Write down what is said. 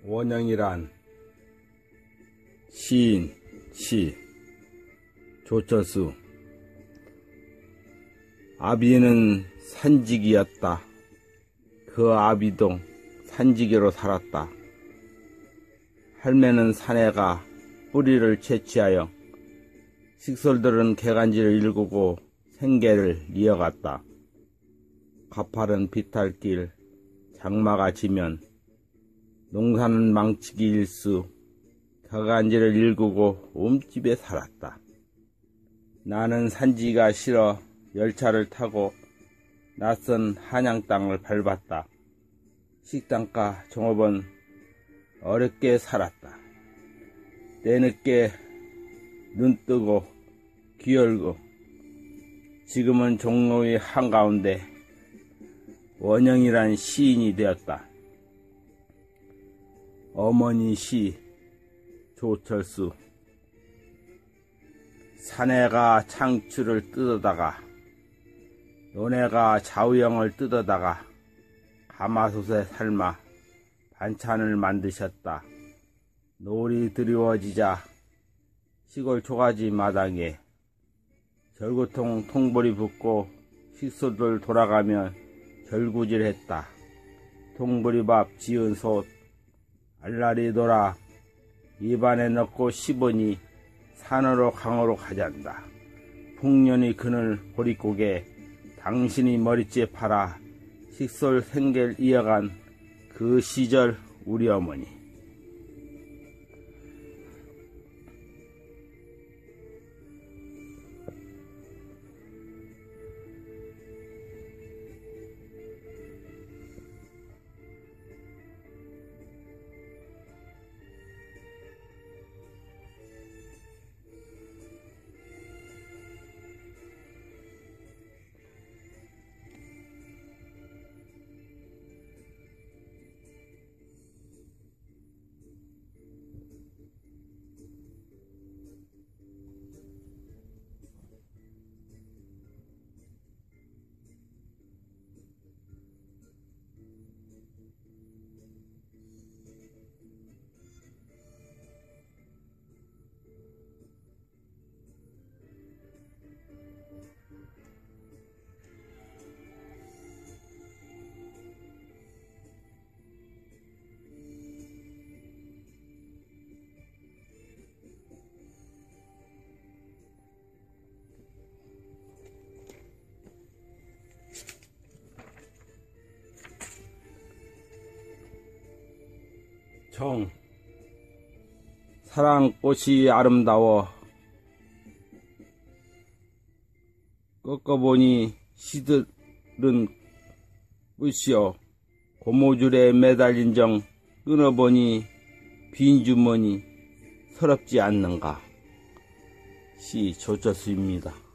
원영이란 시인, 시, 조철수. 아비는 산지기였다. 그 아비도 산지기로 살았다. 할매는 산에가 뿌리를 채취하여 식솔들은 개간지를 일구고 생계를 이어갔다. 가파른 비탈길, 장마가 지면 농사는 망치기 일수, 개간지를 일구고 움집에 살았다. 나는 산지가 싫어 열차를 타고 낯선 한양 땅을 밟았다. 식당가 종업원 어렵게 살았다. 때늦게 눈 뜨고 귀 열고 지금은 종로의 한가운데 원영이란 시인이 되었다. 어머니 시 조철수. 사내가 창추를 뜯어다가 노네가 좌우형을 뜯어다가 가마솥에 삶아 반찬을 만드셨다. 노을이 드리워지자 시골 초가지 마당에 절구통 통보리 붓고 식소들 돌아가며 절구질했다. 통보리밥 지은 솥 알라리 돌아 입안에 넣고 씹으니 산으로 강으로 가잔다. 풍년이 그늘 보릿고개 당신이 머리째 팔아 식솔 생계를 이어간 그 시절 우리 어머니. 정. 사랑꽃이 아름다워 꺾어보니 시들은 끝이여 고무줄에 매달린 정 끊어보니 빈 주머니 서럽지 않는가. 시 조철수입니다.